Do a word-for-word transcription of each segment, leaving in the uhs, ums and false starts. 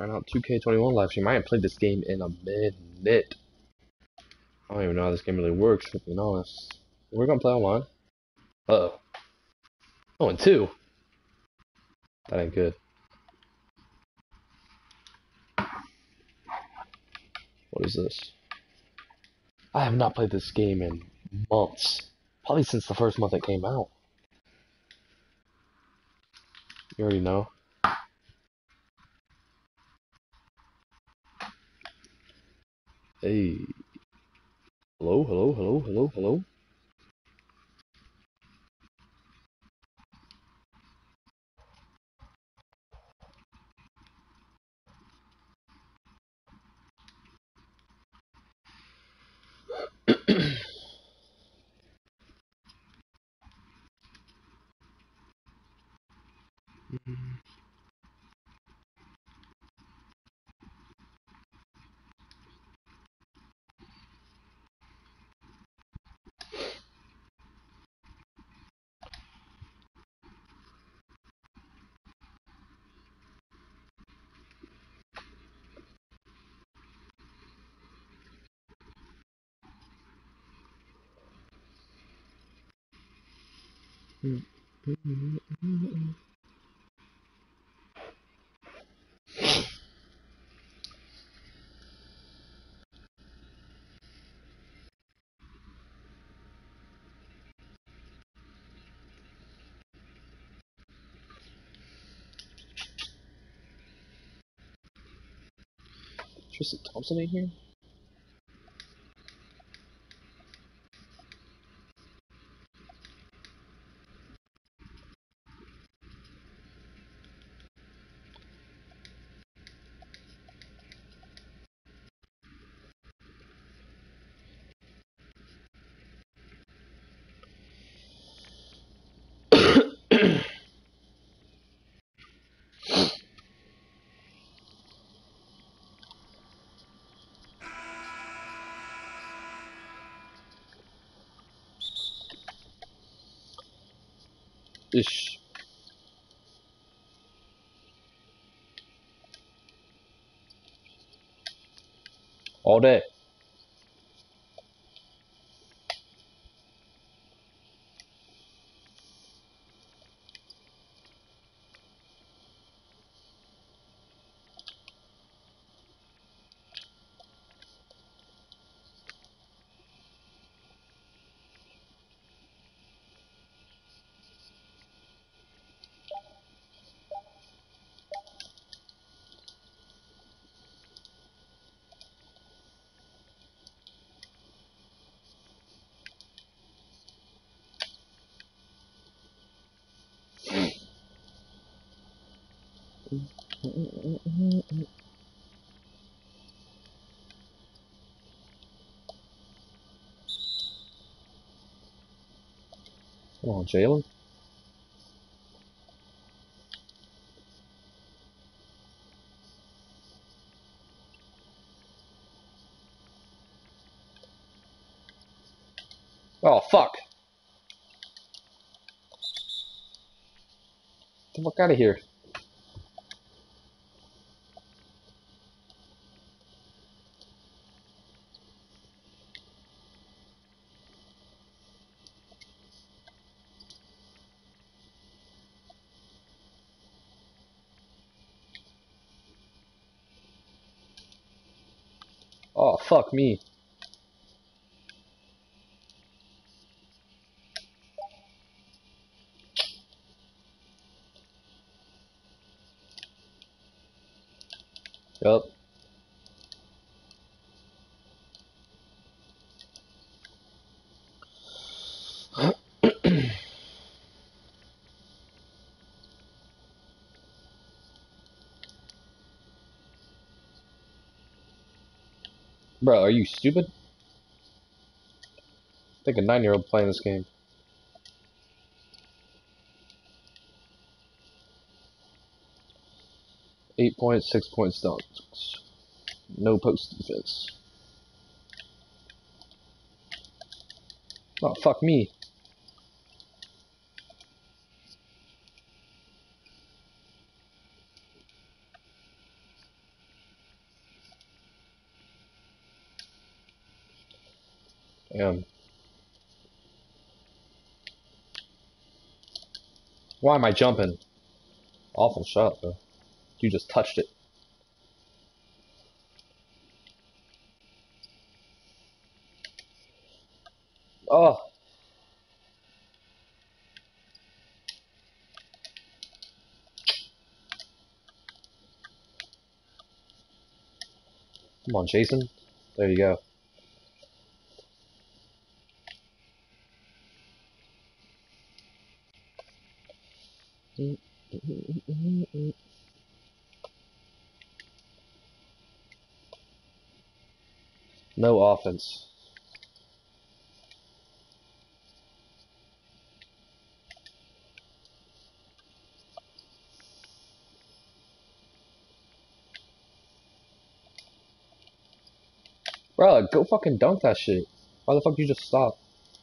Trying out two K twenty-one live stream. I haven't played this game in a minute. I don't even know how this game really works, to be honest. We're gonna play online. Uh oh. Oh, and two. That ain't good. What is this? I have not played this game in months. Probably since the first month it came out. You already know. Hey. Hello, hello, hello, hello, hello. Tristan Thompson in here? Ish. All day. Come on, Jalen. Oh, fuck. Get the fuck out of here. Oh, fuck me. Yup. Bro, are you stupid? I think a nine-year-old playing this game. Eight points, six points, dunks. No post defense. Oh, fuck me. Damn. Why am I jumping? Awful shot, though. You just touched it. Oh. Come on, Jason. There you go. No offense. Bro, go fucking dunk that shit. Why the fuck you just stop?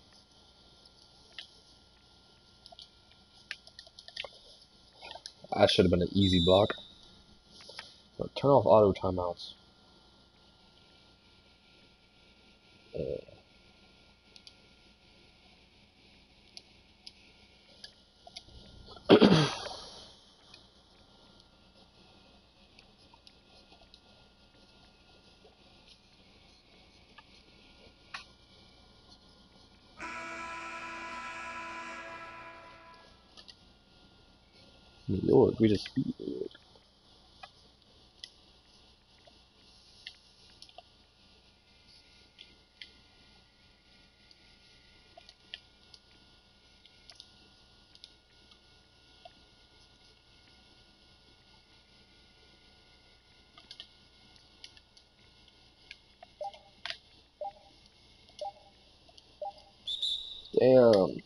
That should have been an easy block. But turn off auto timeouts. Uh, New York, we just beat New York. Damn.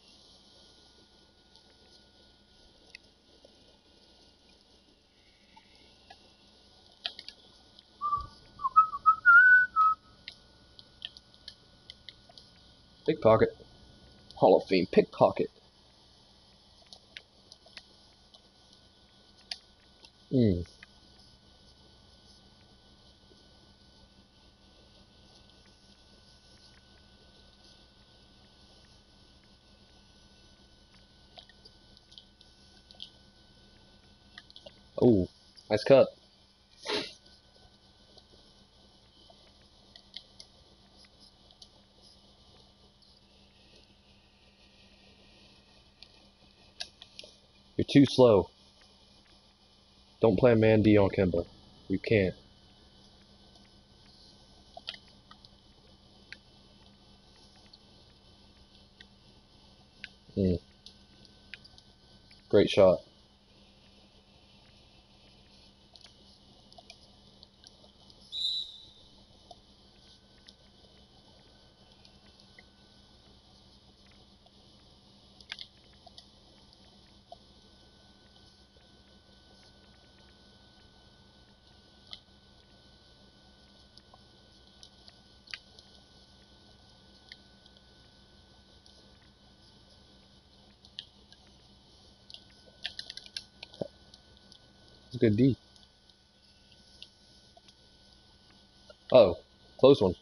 Pickpocket. Hall of Fame pickpocket. Hmm. Oh, nice cut. You're too slow. Don't play a man D on Kemba. You can't. Hmm. Great shot. Good D. Oh, close one.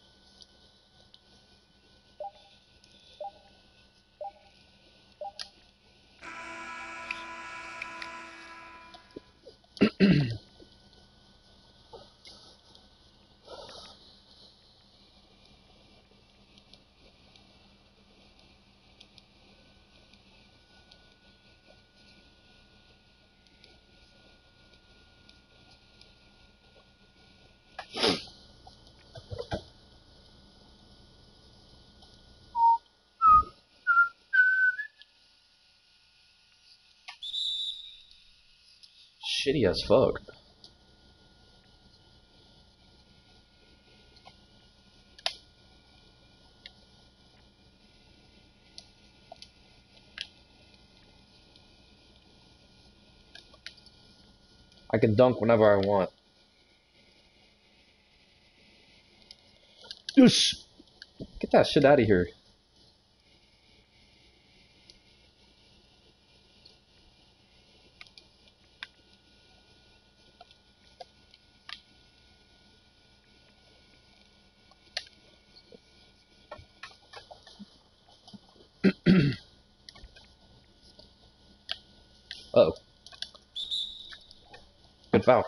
Shitty as fuck. I can dunk whenever I want. Yes! Get that shit out of here. Uh oh. Good foul.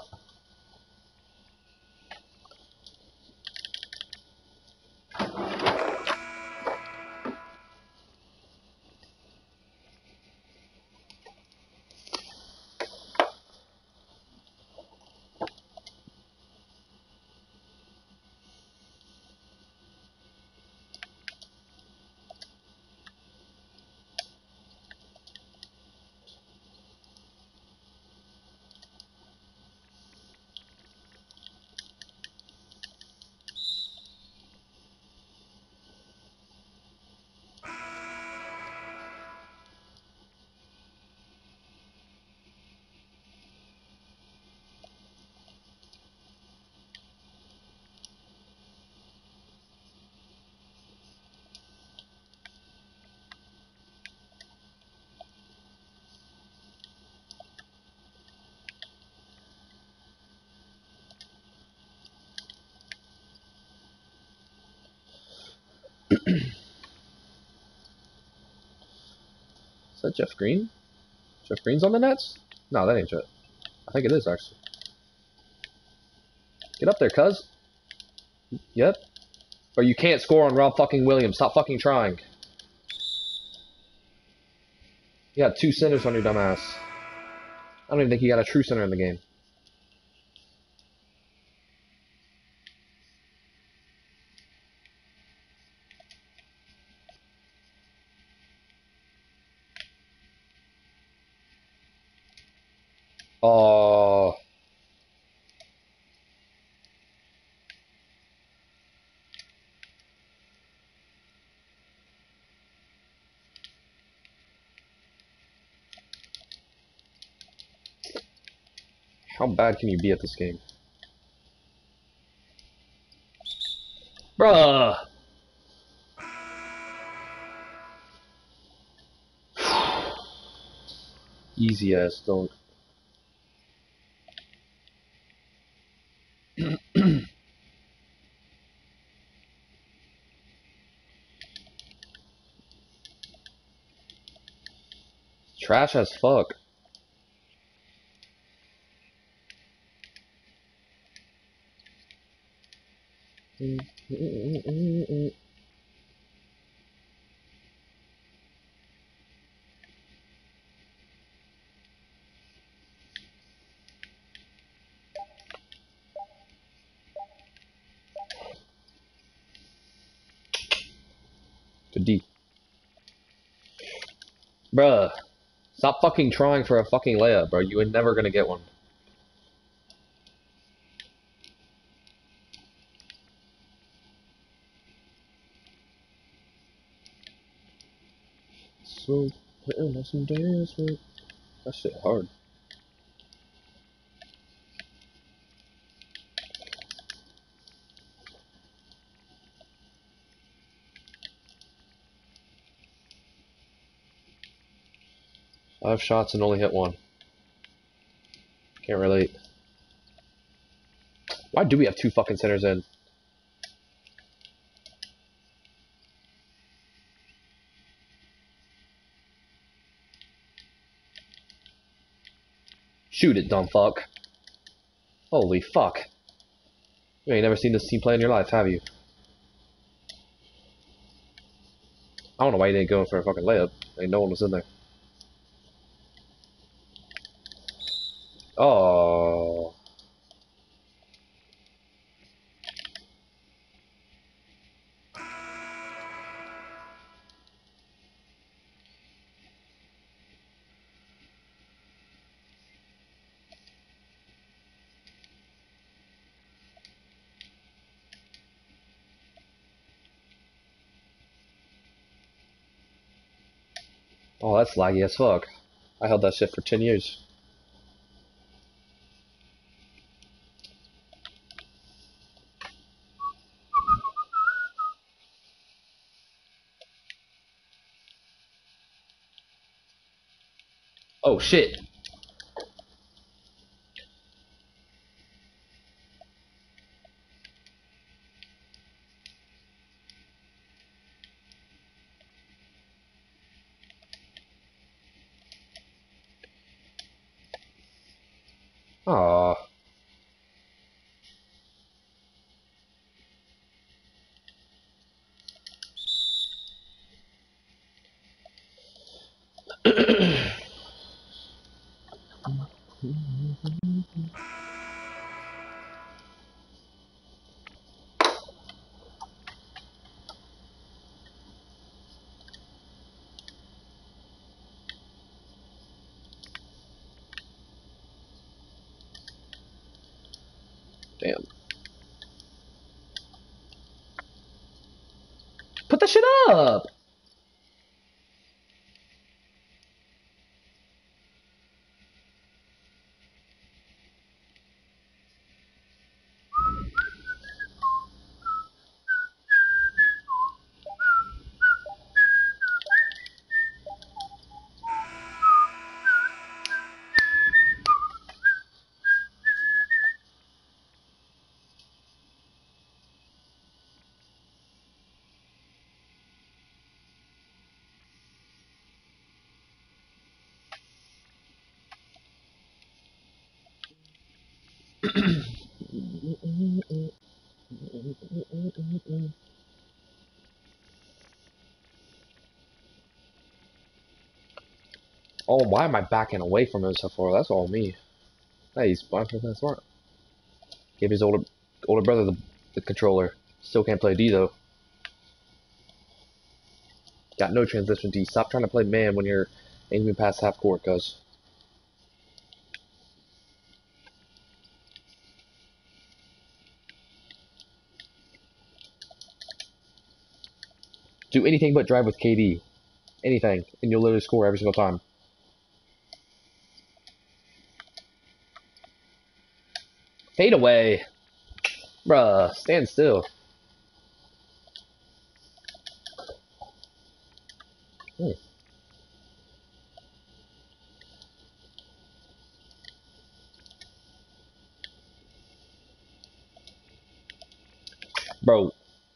Is that Jeff Green? Jeff Green's on the Nets? No, that ain't Jeff. I think it is, actually. Get up there, cuz. Yep. Or you can't score on Rob fucking Williams. Stop fucking trying. You got two centers on your dumb ass. I don't even think you got a true center in the game. Oh. How bad can you be at this game? Bruh. Easy ass dunk. Trash as fuck. Good D. Bruh. Stop fucking trying for a fucking layup, bro. You ain't never gonna get one. So, putting on some dance, man. That shit hard. Five shots and only hit one. Can't relate. Why do we have two fucking centers in? Shoot it, dumb fuck. Holy fuck. You ain't never seen this team play in your life, have you? I don't know why you didn't go for a fucking layup. Ain't no one was in there. Oh. Oh, that's laggy as fuck. I held that shit for ten years. Oh shit. Aw. Damn. Put that shit up! Oh, why am I backing away from him so far? That's all me. Hey, he's fine for that smart. Gave his older older brother the, the controller. Still can't play D though. Got no transition D. Stop trying to play man when you're aiming past half court, cuz. Do anything but drive with K D. Anything. And you'll literally score every single time. Fade away. Bruh, stand still. Hmm. Bro.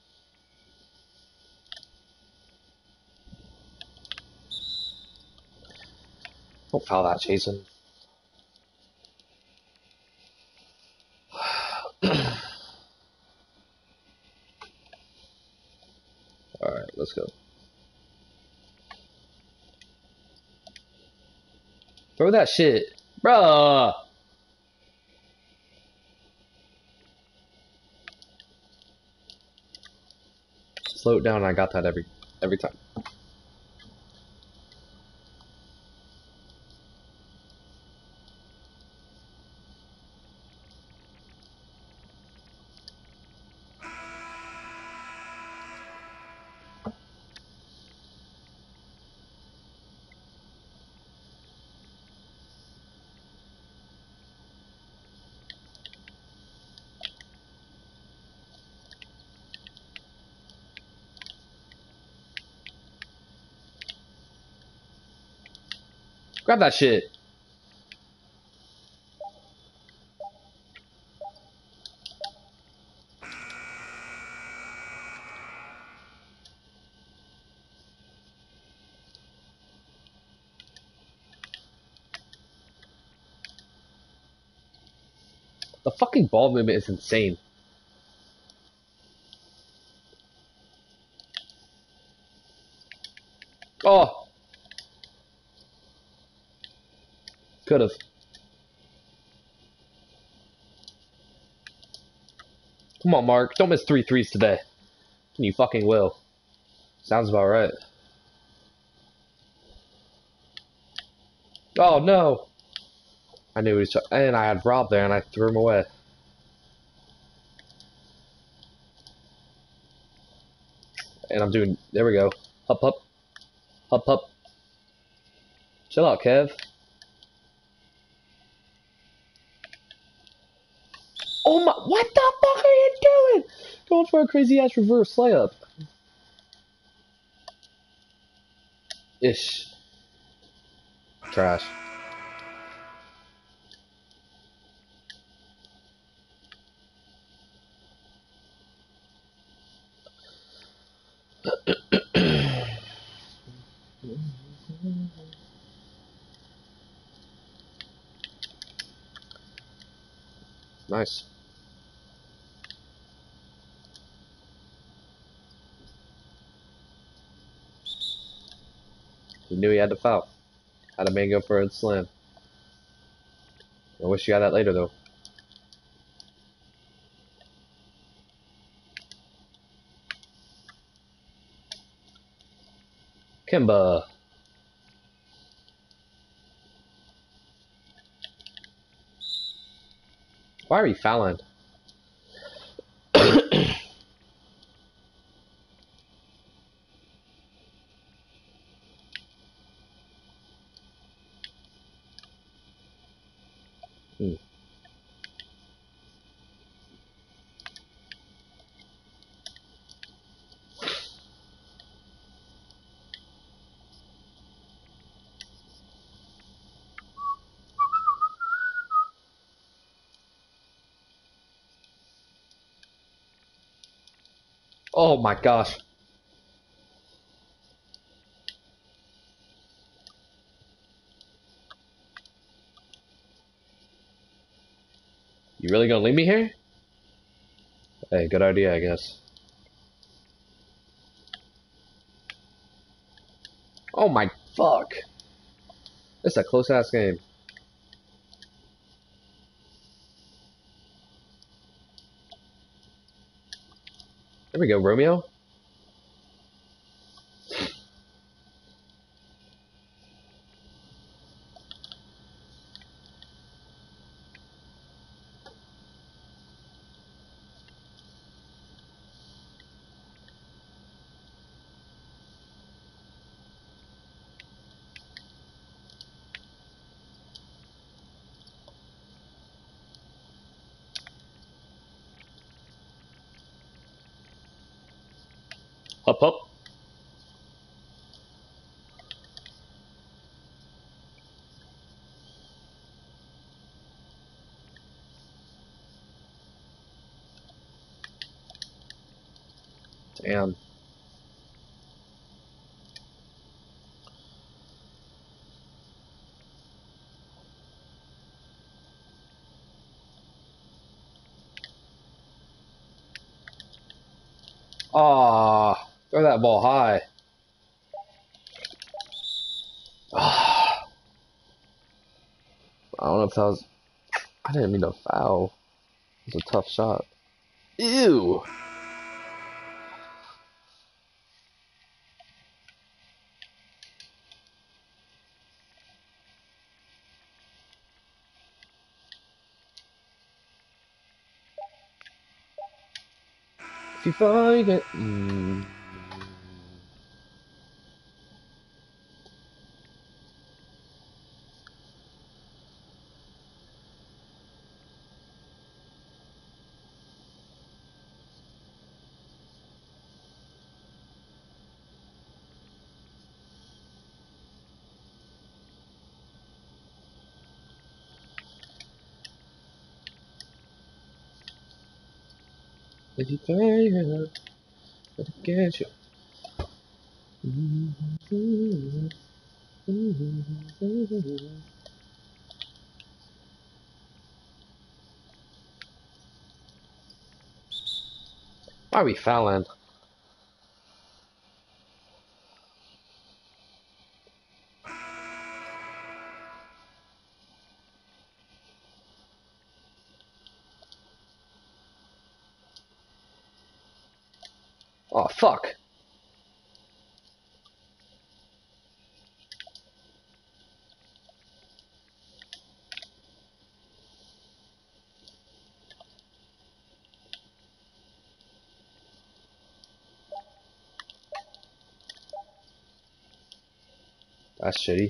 Don't foul that, Jason. Alright, let's go. Throw that shit. Bruh. Slow it down, I got that every every time. Grab that shit. The fucking ball movement is insane. Oh. Could have. Come on, Mark. Don't miss three threes today. And you fucking will. Sounds about right. Oh, no. I knew he was... And I had Rob there, and I threw him away. And I'm doing... There we go. Up, up. Up, up. Chill out, Kev. Oh my... What the fuck are you doing? Going for a crazy-ass reverse layup. Ish. Trash. Nice. He knew he had to foul. Had a man go for a slam. I wish you got that later though. Kimba. Why are we fouling? hmm. Oh my gosh. You really gonna leave me here? Hey, good idea, I guess. Oh my fuck. This is a close ass game. There we go, Romeo. Up, up. Damn. Ah, throw that ball high. Ah, I don't know if that was. I didn't mean to foul. It was a tough shot. Ew. If you find it. Mm. If you find it, it'll get you. Why are we fouling? Oh, fuck. That's shitty.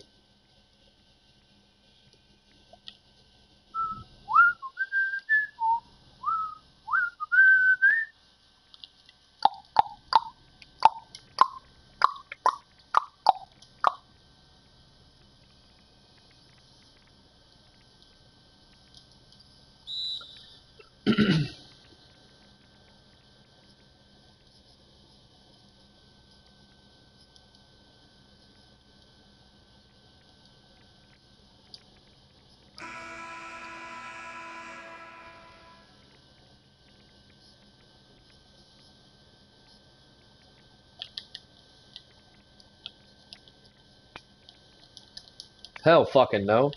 Hell fucking no.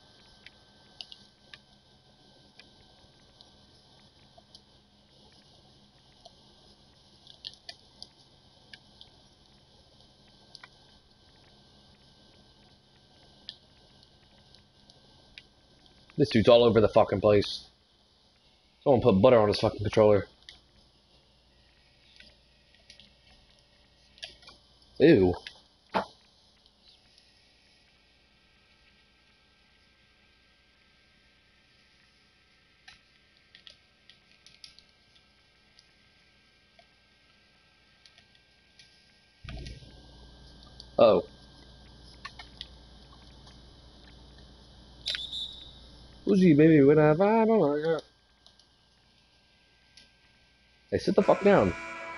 This dude's all over the fucking place. Someone put butter on his fucking controller. Ew. Oh. Uzi, baby, when I vibe, oh my god. Hey, sit the fuck down.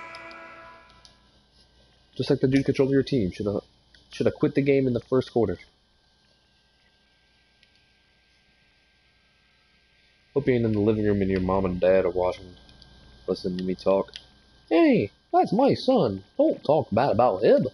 Just like the dude controlling your team. Should have should have quit the game in the first quarter. Hope you ain't in the living room and your mom and dad are watching, listening to me talk. Hey, that's my son. Don't talk bad about him.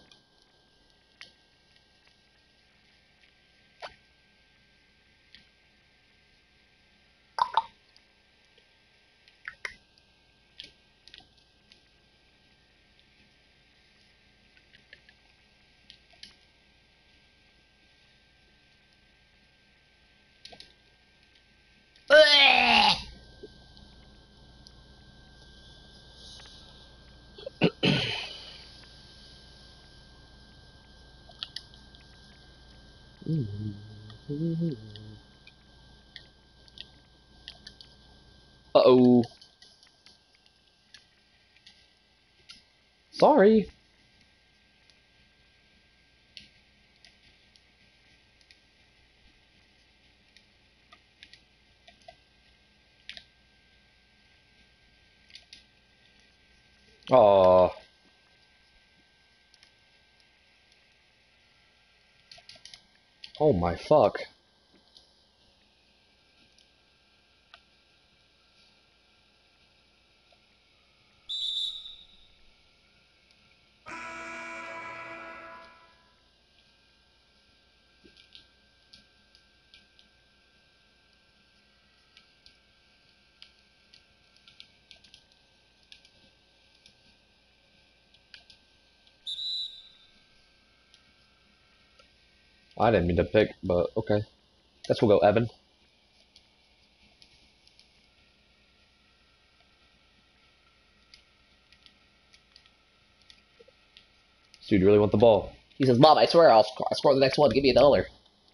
Uh-oh. Sorry. Aw. Oh my fuck. I didn't mean to pick, but okay. Guess we'll go Evan. This dude really want the ball. He says, Mom, I swear I'll score, I'll score the next one. Give me a dollar.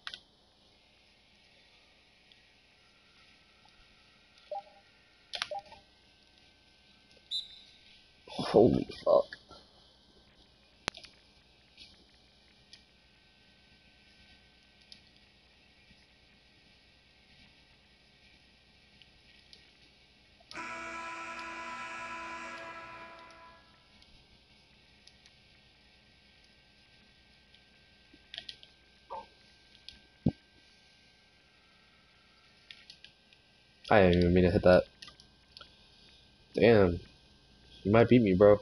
Holy fuck. I didn't even mean to hit that. Damn. You might beat me, bro.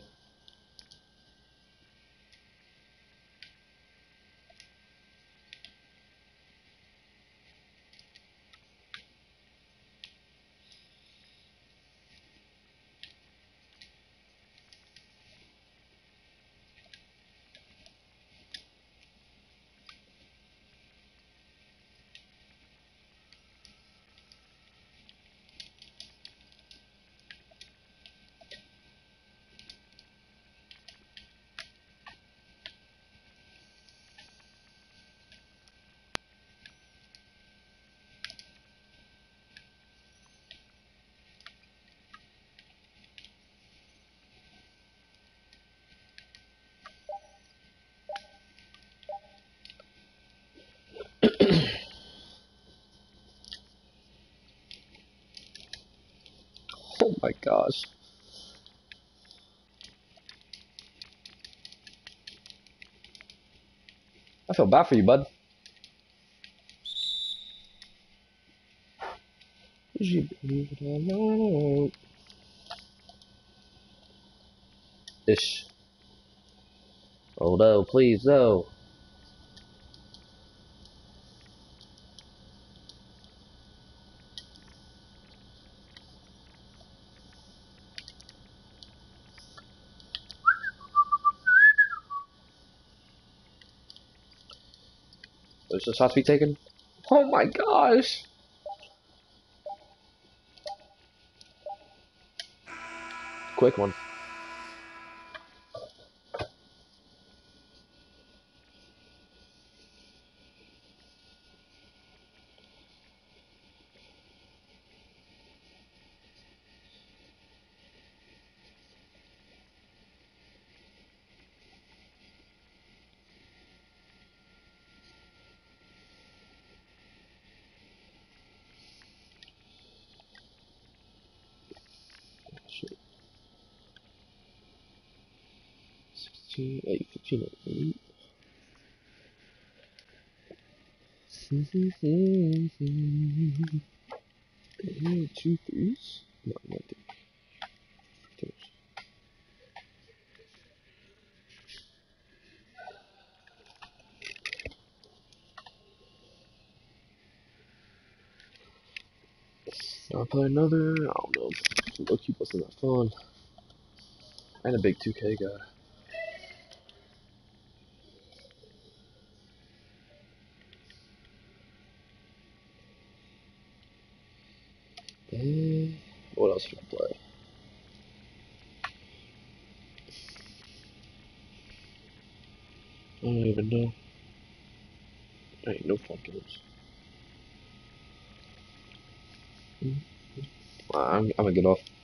Oh my gosh. I feel bad for you, bud. Ish. Oh no, please, no. There's the shots be taken. Oh my gosh! Quick one. Shit. sixteen, eight, fifteen, eight. Two threes? No, not three. Twos. I'll play another. I don't know. Low key wasn't that fun. And a big two K guy. And what else should I play? I don't even know. There ain't no fun games. I'm, I'm gonna get off.